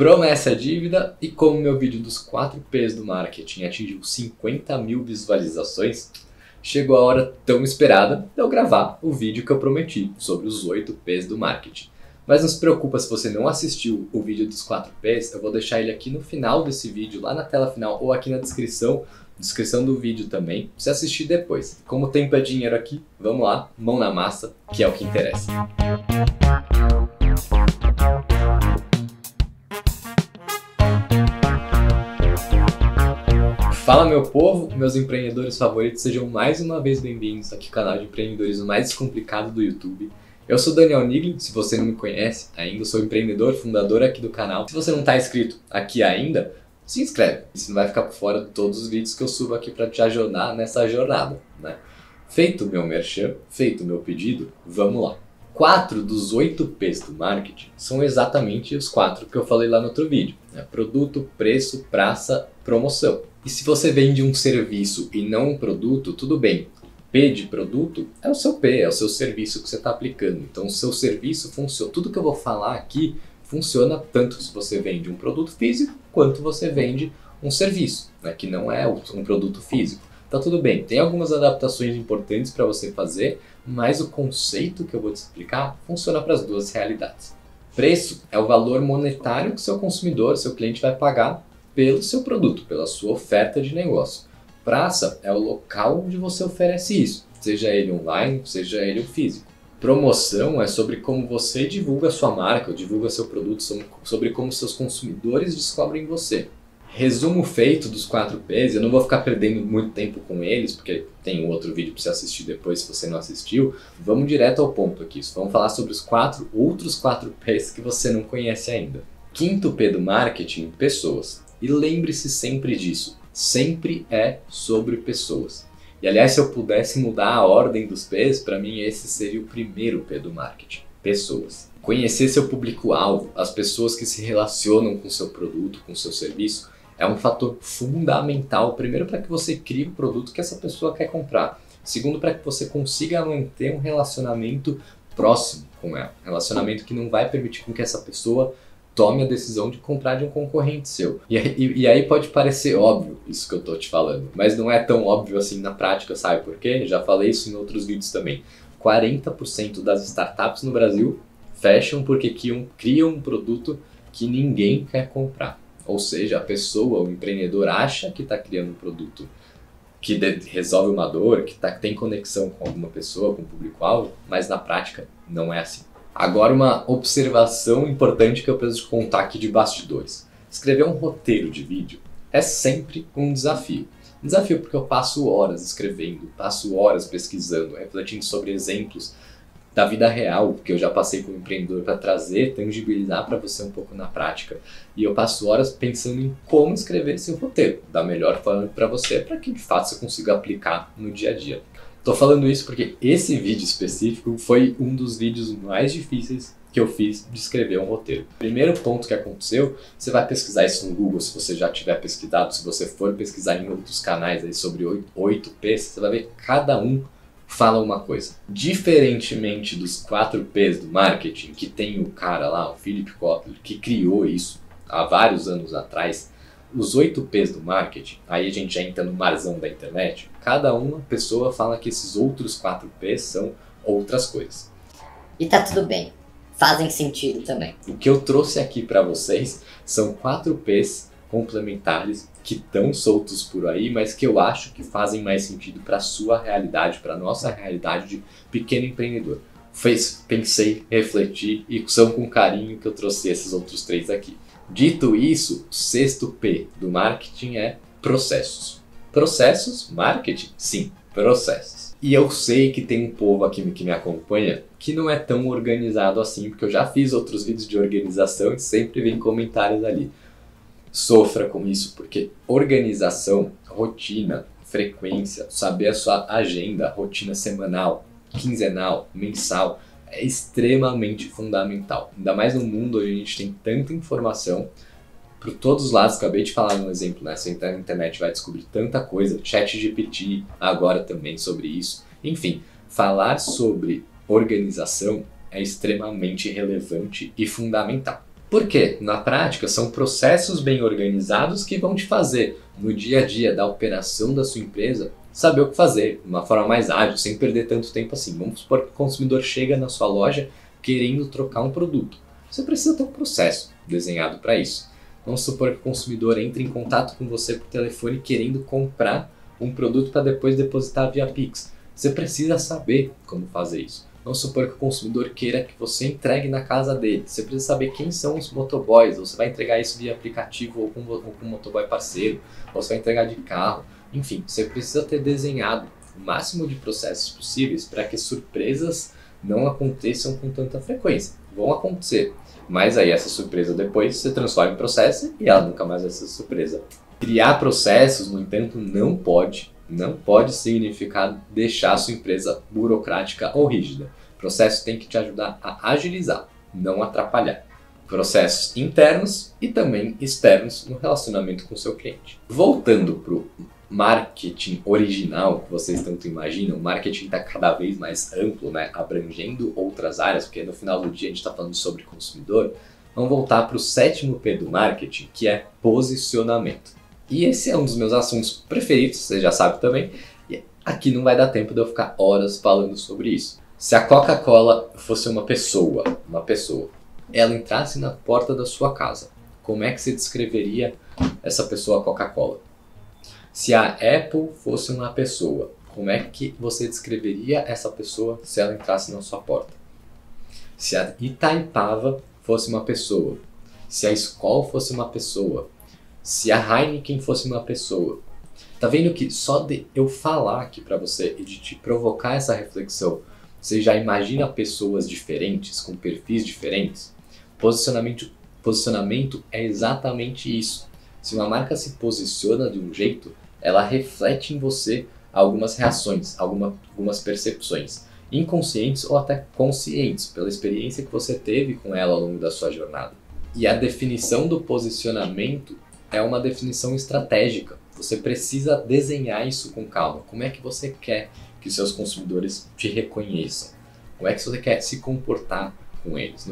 Promessa é dívida, e como meu vídeo dos 4 P's do marketing atingiu 50 mil visualizações, chegou a hora tão esperada de eu gravar o vídeo que eu prometi sobre os 8 P's do marketing. Mas não se preocupa, se você não assistiu o vídeo dos 4 P's, eu vou deixar ele aqui no final desse vídeo, lá na tela final ou aqui na descrição do vídeo também, pra você assistir depois. Como o tempo é dinheiro aqui, vamos lá, mão na massa, que é o que interessa. Fala meu povo, meus empreendedores favoritos, sejam mais uma vez bem-vindos aqui ao canal de empreendedorismo mais descomplicado do YouTube. Eu sou Daniel Nigli, se você não me conhece ainda, sou empreendedor, fundador aqui do canal. Se você não está inscrito aqui ainda, se inscreve, você não vai ficar por fora de todos os vídeos que eu subo aqui para te ajudar nessa jornada, né? Feito o meu merchan, feito o meu pedido, vamos lá. 4 dos 8 P's do marketing são exatamente os 4 que eu falei lá no outro vídeo, né? Produto, preço, praça, promoção. E se você vende um serviço e não um produto, tudo bem. P de produto é o seu P, é o seu serviço que você está aplicando. Então o seu serviço funciona. Tudo que eu vou falar aqui funciona tanto se você vende um produto físico quanto você vende um serviço, né, que não é um produto físico. Então tudo bem, tem algumas adaptações importantes para você fazer, mas o conceito que eu vou te explicar funciona para as duas realidades. Preço é o valor monetário que seu consumidor, seu cliente vai pagar pelo seu produto, pela sua oferta de negócio. Praça é o local onde você oferece isso, seja ele online, seja ele físico. Promoção é sobre como você divulga a sua marca, ou divulga seu produto, sobre como seus consumidores descobrem você. Resumo feito dos 4 P's, eu não vou ficar perdendo muito tempo com eles, porque tem outro vídeo para você assistir depois se você não assistiu. Vamos direto ao ponto aqui, vamos falar sobre os outros 4 P's que você não conhece ainda. Quinto P do marketing, pessoas. E lembre-se sempre disso, sempre é sobre pessoas. E aliás, se eu pudesse mudar a ordem dos P's, para mim esse seria o primeiro P do marketing, pessoas. Conhecer seu público-alvo, as pessoas que se relacionam com seu produto, com seu serviço, é um fator fundamental, primeiro para que você crie o produto que essa pessoa quer comprar. Segundo, para que você consiga manter um relacionamento próximo com ela. Um relacionamento que não vai permitir com que essa pessoa tome a decisão de comprar de um concorrente seu. E aí pode parecer óbvio isso que eu tô te falando, mas não é tão óbvio assim na prática, sabe por quê? Já falei isso em outros vídeos também. 40% das startups no Brasil fecham porque criam um produto que ninguém quer comprar. Ou seja, a pessoa, o empreendedor acha que está criando um produto que resolve uma dor, que tem conexão com alguma pessoa, com o público-alvo, mas na prática não é assim. Agora uma observação importante que eu preciso contar aqui de bastidores. Escrever um roteiro de vídeo é sempre um desafio. Desafio porque eu passo horas escrevendo, passo horas pesquisando, refletindo sobre exemplos da vida real que eu já passei como empreendedor para trazer, tangibilizar para você um pouco na prática. E eu passo horas pensando em como escrever esse roteiro da melhor forma para você, para que de fato você consiga aplicar no dia a dia. Tô falando isso porque esse vídeo específico foi um dos vídeos mais difíceis que eu fiz de escrever um roteiro. Primeiro ponto que aconteceu, você vai pesquisar isso no Google, se você já tiver pesquisado, se você for pesquisar em outros canais aí sobre 8 P's, você vai ver que cada um fala uma coisa. Diferentemente dos 4 P's do marketing, que tem o cara lá, o Philip Kotler, que criou isso há vários anos atrás, os 8 P's do marketing, aí a gente já entra no marzão da internet, cada uma pessoa fala que esses outros 4 P's são outras coisas. E tá tudo bem, fazem sentido também. O que eu trouxe aqui para vocês são 4 P's complementares que estão soltos por aí, mas que eu acho que fazem mais sentido para a sua realidade, para a nossa realidade de pequeno empreendedor. Pensei, refleti e são com carinho que eu trouxe esses outros 3 aqui. Dito isso, o 6º P do marketing é processos. Processos, marketing? Sim, processos. E eu sei que tem um povo aqui que me acompanha que não é tão organizado assim, porque eu já fiz outros vídeos de organização e sempre vem comentários ali. Sofra com isso, porque organização, rotina, frequência, saber a sua agenda, rotina semanal, quinzenal, mensal, é extremamente fundamental. Ainda mais no mundo onde a gente tem tanta informação por todos os lados. Acabei de falar um exemplo, né? Você entrar na internet vai descobrir tanta coisa. ChatGPT agora também sobre isso. Enfim, falar sobre organização é extremamente relevante e fundamental. Por quê? Na prática, são processos bem organizados que vão te fazer, no dia a dia da operação da sua empresa, saber o que fazer, de uma forma mais ágil, sem perder tanto tempo assim. Vamos supor que o consumidor chega na sua loja querendo trocar um produto. Você precisa ter um processo desenhado para isso. Vamos supor que o consumidor entre em contato com você por telefone querendo comprar um produto para depois depositar via Pix. Você precisa saber como fazer isso. Vamos supor que o consumidor queira que você entregue na casa dele. Você precisa saber quem são os motoboys. Ou você vai entregar isso via aplicativo ou com um motoboy parceiro. Ou você vai entregar de carro. Enfim, você precisa ter desenhado o máximo de processos possíveis para que surpresas não aconteçam com tanta frequência. Vão acontecer. Mas aí essa surpresa depois se transforma em processo e ela nunca mais vai ser surpresa. Criar processos, no entanto, não pode significar deixar a sua empresa burocrática ou rígida. O processo tem que te ajudar a agilizar, não atrapalhar. Processos internos e também externos no relacionamento com o seu cliente. Voltando para o marketing original que vocês tanto imaginam, o marketing está cada vez mais amplo, né? Abrangendo outras áreas, porque no final do dia a gente está falando sobre consumidor. Vamos voltar para o 7º P do marketing, que é posicionamento. E esse é um dos meus assuntos preferidos, você já sabe também, e aqui não vai dar tempo de eu ficar horas falando sobre isso. Se a Coca-Cola fosse uma pessoa, ela entrasse na porta da sua casa, como é que você descreveria essa pessoa Coca-Cola? Se a Apple fosse uma pessoa, como é que você descreveria essa pessoa se ela entrasse na sua porta? Se a Itaipava fosse uma pessoa, se a Skol fosse uma pessoa, se a Heineken fosse uma pessoa. Tá vendo que só de eu falar aqui pra você e de te provocar essa reflexão, você já imagina pessoas diferentes, com perfis diferentes? Posicionamento é exatamente isso. Se uma marca se posiciona de um jeito, ela reflete em você algumas reações, algumas percepções, inconscientes ou até conscientes, pela experiência que você teve com ela ao longo da sua jornada. E a definição do posicionamento é uma definição estratégica. Você precisa desenhar isso com calma. Como é que você quer que seus consumidores te reconheçam? Como é que você quer se comportar com eles?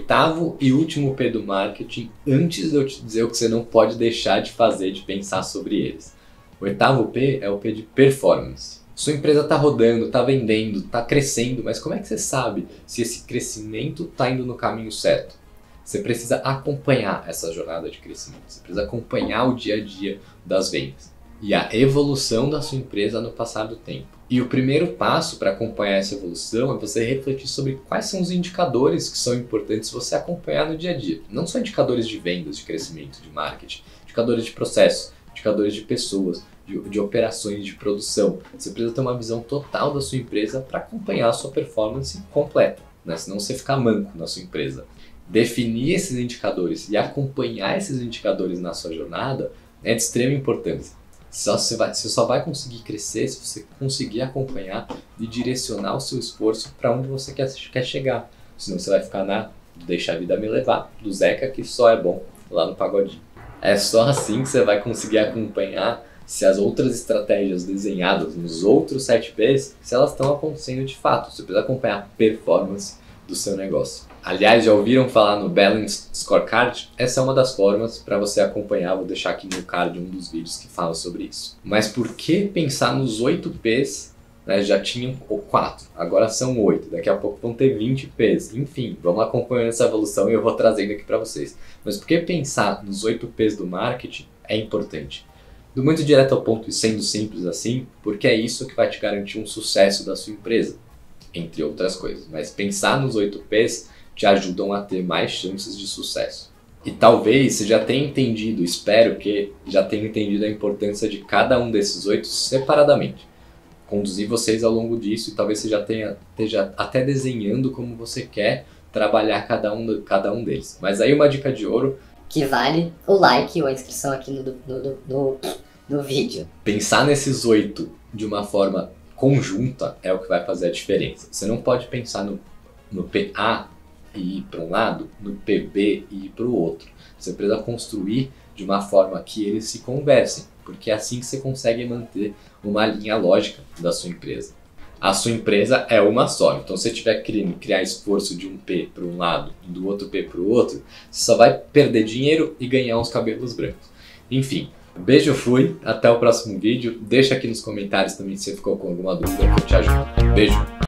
8º e último P do marketing, antes de eu te dizer o que você não pode deixar de fazer, de pensar sobre eles. O 8º P é o P de performance. Sua empresa está rodando, está vendendo, está crescendo, mas como é que você sabe se esse crescimento está indo no caminho certo? Você precisa acompanhar essa jornada de crescimento, você precisa acompanhar o dia a dia das vendas e a evolução da sua empresa no passar do tempo. E o primeiro passo para acompanhar essa evolução é você refletir sobre quais são os indicadores que são importantes você acompanhar no dia a dia. Não só indicadores de vendas, de crescimento, de marketing, indicadores de processo, indicadores de pessoas, de operações, de produção. Você precisa ter uma visão total da sua empresa para acompanhar a sua performance completa, né? Senão você fica manco na sua empresa. Definir esses indicadores e acompanhar esses indicadores na sua jornada é de extrema importância. Você só vai conseguir crescer se você conseguir acompanhar e direcionar o seu esforço para onde você quer chegar. Senão você vai ficar na deixa a vida me levar, do Zeca, que só é bom lá no pagodinho. É só assim que você vai conseguir acompanhar se as outras estratégias desenhadas nos outros 7 Ps, se elas estão acontecendo de fato. Você precisa acompanhar a performance do seu negócio. Aliás, já ouviram falar no Balanced Scorecard? Essa é uma das formas para você acompanhar, vou deixar aqui no card um dos vídeos que fala sobre isso. Mas por que pensar nos 8 Ps? Né, já tinham 4, agora são 8, daqui a pouco vão ter 20 Ps. Enfim, vamos acompanhando essa evolução e eu vou trazendo aqui para vocês. Mas por que pensar nos 8 Ps do marketing é importante? Do muito direto ao ponto e sendo simples assim, porque é isso que vai te garantir um sucesso da sua empresa, entre outras coisas. Mas pensar nos 8 Ps te ajudam a ter mais chances de sucesso. E talvez você já tenha entendido, espero que já tenha entendido a importância de cada um desses 8 separadamente. Conduzir vocês ao longo disso e talvez você já esteja até desenhando como você quer trabalhar cada um deles. Mas aí uma dica de ouro, que vale o like ou a inscrição aqui no vídeo. Pensar nesses 8 de uma forma conjunta é o que vai fazer a diferença. Você não pode pensar no PA e ir para um lado, no PB e ir para o outro. Você precisa construir de uma forma que eles se conversem, porque é assim que você consegue manter uma linha lógica da sua empresa. A sua empresa é uma só, então se você tiver que criar esforço de um P para um lado e do outro P para o outro, você só vai perder dinheiro e ganhar uns cabelos brancos. Enfim, beijo, fui, até o próximo vídeo. Deixa aqui nos comentários também se você ficou com alguma dúvida que eu te ajudo. Beijo!